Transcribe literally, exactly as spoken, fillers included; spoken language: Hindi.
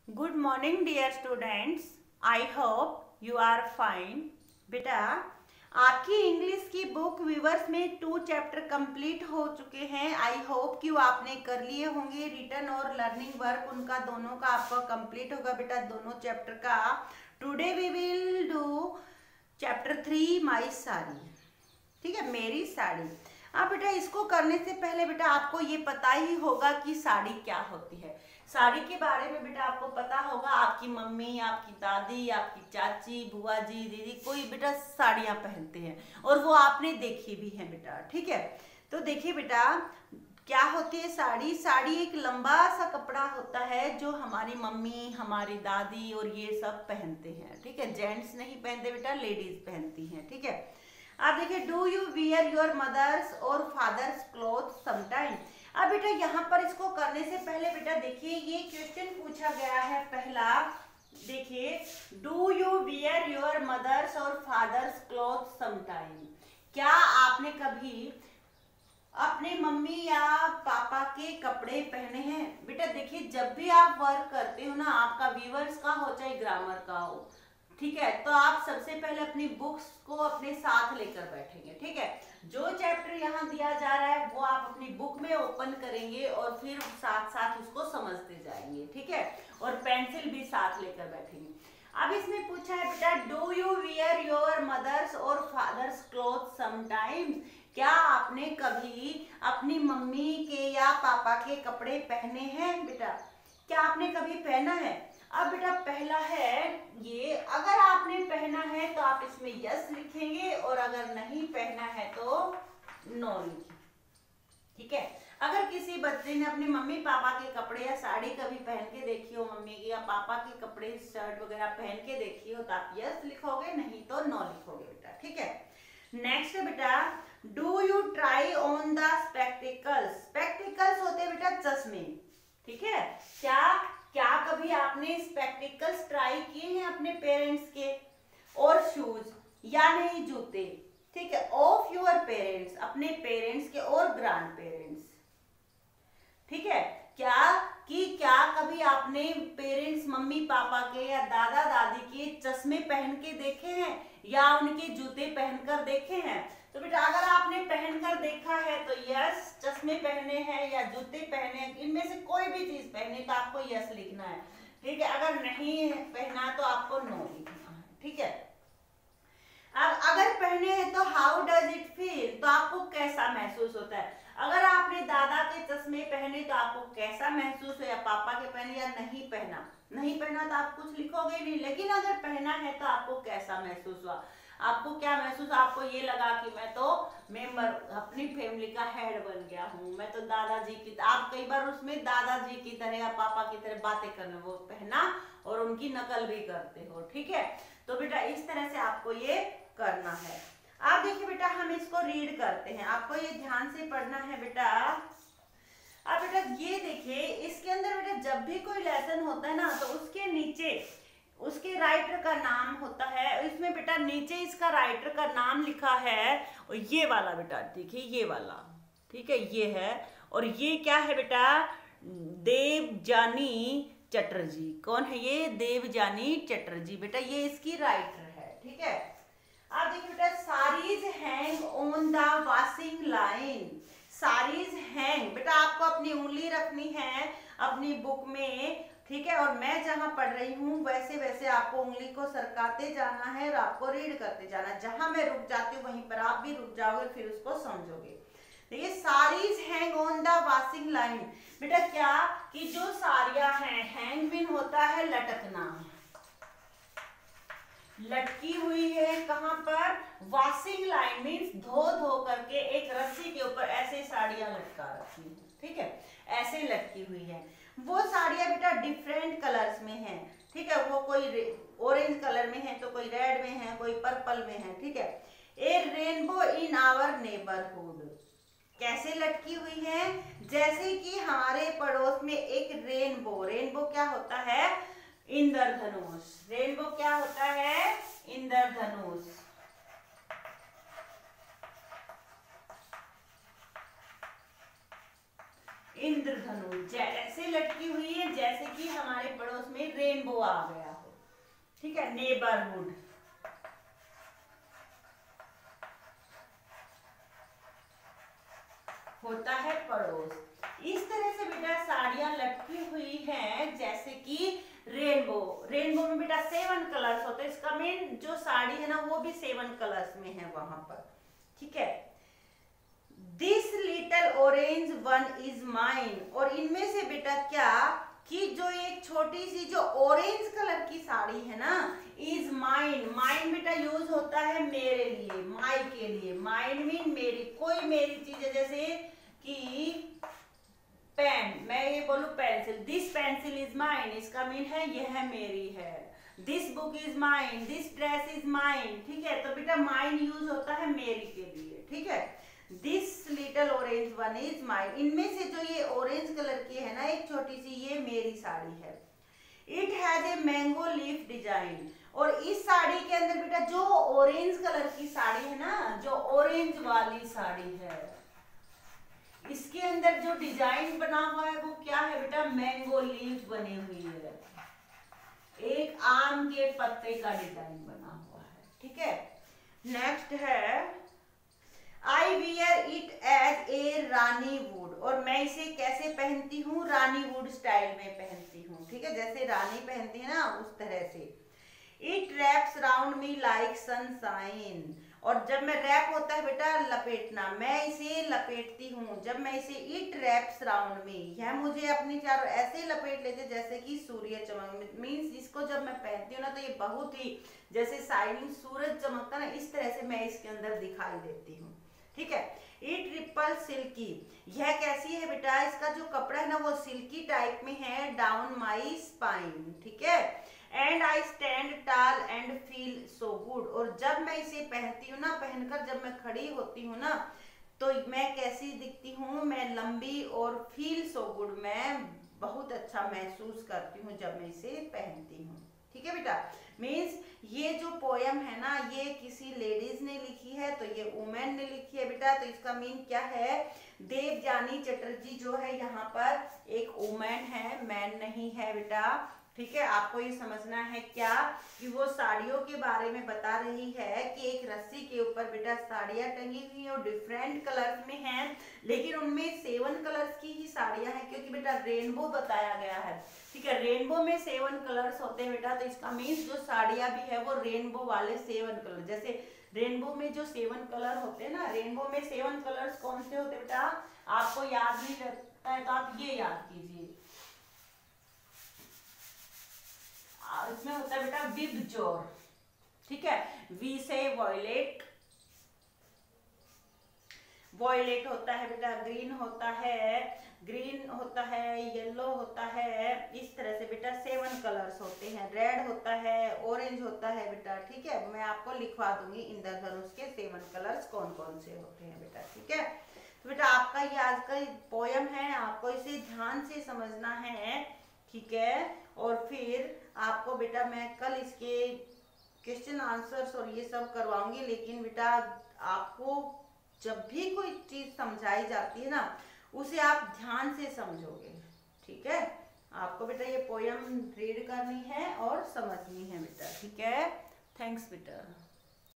Good morning dear students. I hope you are fine. बेटा, आपकी इंग्लिश की बुक व्यूवर्स में टू चैप्टर कंप्लीट हो चुके हैं। आई होप कि वो आपने कर लिए होंगे। रिटन और लर्निंग वर्क उनका दोनों का आपका कंप्लीट होगा बेटा, दोनों चैप्टर का। Today we will do chapter three my sari. ठीक है, मेरी साड़ी। अब बेटा इसको करने से पहले बेटा आपको ये पता ही होगा कि साड़ी क्या होती है। साड़ी के बारे में बेटा आपको पता होगा, आपकी मम्मी, आपकी दादी, आपकी चाची, बुआ जी, दीदी, कोई बेटा साड़ियाँ पहनते हैं और वो आपने देखी भी है बेटा। ठीक है, तो देखिए बेटा क्या होती है साड़ी। साड़ी एक लंबा सा कपड़ा होता है जो हमारी मम्मी, हमारी दादी और ये सब पहनते हैं। ठीक है, जेंट्स नहीं पहनते बेटा, लेडीज पहनती हैं। ठीक है, आप देखिए, do you wear your mothers और फादर्स क्लोथ समटाइम। अब बेटा यहाँ पर इसको करने से पहले बेटा देखिए ये क्वेश्चन पूछा गया है पहला। देखिए, do you wear your mothers और फादर्स क्लोथ समटाइम। क्या आपने कभी अपने मम्मी या पापा के कपड़े पहने हैं? बेटा देखिए, जब भी आप वर्क करते हो ना, आपका व्यूअर्स का हो चाहे ग्रामर का हो, ठीक है, तो आप सबसे पहले अपनी बुक्स को अपने साथ लेकर बैठेंगे। ठीक है, जो चैप्टर यहाँ दिया जा रहा है वो आप अपनी बुक में ओपन करेंगे और फिर साथ साथ उसको समझते जाएंगे। ठीक है, और पेंसिल भी साथ लेकर बैठेंगे। अब इसमें पूछा है बेटा, do you wear your mothers और फादर्स क्लोथ समटाइम्स। क्या आपने कभी अपनी मम्मी के या पापा के कपड़े पहने हैं? बेटा क्या आपने कभी पहना है? अब बेटा पहला है ये, अगर आपने पहना है तो आप इसमें यस लिखेंगे और अगर नहीं पहना है तो नो लिखेंगे। ठीक है, अगर किसी बच्चे ने अपने मम्मी पापा के कपड़े या साड़ी कभी पहन के देखी हो, मम्मी की या पापा के कपड़े शर्ट वगैरह पहन के देखी हो, तो आप यस लिखोगे, नहीं तो नो लिखोगे बेटा। ठीक है, नेक्स्ट बेटा, do you try on the spectacles. Spectacles होते हैं बेटा चश्मे। ठीक है, क्या क्या कभी आपने स्पेक्टिकल्स ट्राई किए हैं अपने पेरेंट्स के? और शूज या नहीं जूते। ठीक है, ऑफ योर पेरेंट्स, अपने पेरेंट्स के और ग्रैंड पेरेंट्स। ठीक है, क्या कि क्या कभी आपने पेरेंट्स मम्मी पापा के या दादा दादी के चश्मे पहन के देखे हैं या उनके जूते पहनकर देखे हैं? तो बेटा अगर आपने पहनकर देखा है तो यस, चश्मे पहने हैं या जूते पहने हैं, इनमें से कोई भी चीज पहने तो आपको यस लिखना है। ठीक है, अगर नहीं पहना तो आपको नो लिखना है। ठीक है, अब अगर पहने हैं तो हाउ डज इट फील, तो आपको कैसा महसूस होता है? अगर आपने दादा के चश्मे पहने तो आपको कैसा महसूस हो, या पापा के पहने या नहीं पहना। नहीं पहना तो आप कुछ लिखोगे नहीं, लेकिन अगर पहना है तो आपको कैसा महसूस हुआ? आपको क्या महसूस, आपको ये लगा कि मैं तो मेंबर, अपनी फैमिली का हेड बन गया हूँ, मैं तो दादाजी की, आप कई बार उसमें दादाजी की तरह या पापा की तरह बातें करने, वो पहना और उनकी नकल भी करते हो। ठीक है, तो बेटा इस तरह से आपको ये करना है। आप देखिए बेटा, हम इसको रीड करते हैं, आपको ये ध्यान से पढ़ना है बेटा। अब बेटा ये देखिए, इसके अंदर बेटा जब भी कोई लेसन होता है ना, तो उसके नीचे उसके राइटर का नाम होता है। इसमें बेटा नीचे इसका राइटर का नाम लिखा है, और ये वाला बेटा देखिए, ये वाला, ठीक है, ये है। और ये क्या है बेटा? देवजानी चटर्जी। कौन है ये? देवजानी चटर्जी। बेटा ये इसकी राइटर है। ठीक है, अब देखिए बेटा, saris hang on the washing line. Saris hang, बेटा आपको अपनी उंगली रखनी है अपनी बुक में। ठीक है, और मैं जहां पढ़ रही हूँ वैसे वैसे आपको उंगली को सरकाते जाना है और आपको रीड करते जाना है। जहां मैं रुक जाती हूँ वहीं पर आप भी रुक जाओगे, फिर उसको समझोगे। देखिए, saris hang on the washing line. बेटा क्या कि जो साड़ियां हैं, हैंग मीन होता है लटकना, लटकी हुई है कहां पर? वॉशिंग लाइन मीन्स धो धो करके एक रस्सी के ऊपर ऐसे साड़ियां लटका रखी है। ठीक है, ऐसे लटकी हुई है। वो साड़ियां बेटा डिफरेंट कलर्स में हैं। ठीक है, वो कोई ऑरेंज कलर में है, तो कोई रेड में है, कोई पर्पल में है। ठीक है, a rainbow in our neighbourhood. कैसे लटकी हुई है? जैसे कि हमारे पड़ोस में एक रेनबो, रेनबो क्या होता है? इंद्रधनुष। रेनबो क्या होता है? इंद्रधनुष। इंद्रधनुष जैसे लटकी हुई है, जैसे कि हमारे पड़ोस में रेनबो आ गया हो, ठीक है। नेबरहुड, होता है पड़ोस। इस तरह से बेटा साड़ियां लटकी हुई हैं जैसे कि रेनबो। रेनबो में बेटा सेवन कलर्स होते हैं, इसका मेन जो साड़ी है ना वो भी सेवन कलर्स में है वहां पर, ठीक है। This little orange one is mine, और इनमें से बेटा क्या कि जो एक छोटी सी जो ऑरेंज कलर की साड़ी है ना, इज माइन। माइन बेटा यूज होता है मेरे लिए, माई के लिए। माइन मीन मेरी, कोई मेरी चीज है, जैसे कि पेन, मैं ये बोलूं pencil, this pencil is mine, इसका मीन है यह मेरी है। This book is mine, this dress is mine, ठीक है। तो बेटा माइन यूज होता है मेरी के लिए, ठीक है। This little orange one is mine, इनमें से जो ये ऑरेंज कलर की है ना एक छोटी सी, ये मेरी साड़ी है। It has a mango leaf design, और इस साड़ी के अंदर बेटा जो ऑरेंज कलर की साड़ी है ना, जो ऑरेंज वाली साड़ी है, इसके अंदर जो डिजाइन बना हुआ है वो क्या है बेटा, मैंगो लीफ बनी हुई है, एक आम के पत्ते का डिजाइन बना हुआ है, ठीक है। नेक्स्ट है I wear it as a rani would, और मैं इसे कैसे पहनती हूँ, रानी वुड स्टाइल में पहनती हूँ, ठीक है, जैसे रानी पहनती है ना उस तरह से। It wraps round me like sunshine, और जब मैं रैप होता है बेटा लपेटना, मैं इसे लपेटती हूँ। जब मैं इसे इट रैप्स राउंड मी, यह मुझे अपनी चारों ऐसे लपेट लेते जैसे कि सूर्य चमक, मीन्स इसको जब मैं पहनती हूँ ना तो ये बहुत ही जैसे शाइनिंग सूरज चमकता ना, इस तरह से मैं इसके अंदर दिखाई देती हूँ, ठीक है। इट रिपल सिल्की, यह कैसी है बेटा, इसका जो कपड़ा है ना वो सिल्की टाइप में है, डाउन माई स्पाइन, ठीक है। And I stand tall and feel so good, और जब मैं इसे पहनती हूँ ना, पहनकर जब मैं खड़ी होती हूँ ना तो मैं कैसी दिखती हूँ, मैं लंबी, और फील सो गुड, मैं बहुत अच्छा महसूस करती हूँ जब मैं इसे पहनती हूँ, ठीक है बेटा। मीन्स ये जो पोयम है ना ये किसी लेडीज ने लिखी है, तो ये वुमेन ने लिखी है बेटा, तो इसका मीन क्या है, देवजानी चटर्जी जो है यहाँ पर एक वुमेन है, मैन नहीं है बेटा, ठीक है। आपको ये समझना है क्या कि वो साड़ियों के बारे में बता रही है कि एक रस्सी के ऊपर बेटा साड़ियां टंगी हुई हैं और डिफरेंट कलर्स में हैं, लेकिन उनमें सेवन कलर्स की ही साड़ियां हैं क्योंकि बेटा रेनबो बताया गया है, ठीक है। रेनबो में सेवन कलर्स होते हैं बेटा, तो इसका मीन्स जो साड़ियां भी है वो रेनबो वाले सेवन कलर, जैसे रेनबो में जो सेवन कलर होते हैं ना, रेनबो में सेवन कलर्स कौन से होते हैं बेटा, आपको याद नहीं रहता है तो आप ये याद कीजिए, इसमें होता है बेटा विबजोर, ठीक है। वी से वॉयलेट, वॉयलेट होता है बेटा, ग्रीन होता है, ग्रीन होता है, येलो होता है, इस तरह से बेटा सेवन कलर्स होते हैं। रेड होता है, ऑरेंज होता है बेटा, ठीक है। मैं आपको लिखवा दूंगी इंद्रधनुष के सेवन कलर्स कौन कौन से होते हैं बेटा, ठीक है। तो बेटा आपका ये आज का पोयम है, आपको इसे ध्यान से समझना है, ठीक है। और फिर आपको बेटा मैं कल इसके क्वेश्चन आंसर्स और ये सब करवाऊंगी, लेकिन बेटा आपको जब भी कोई चीज समझाई जाती है ना उसे आप ध्यान से समझोगे, ठीक है। आपको बेटा ये पोयम रीड करनी है और समझनी है बेटा, ठीक है। थैंक्स बेटा।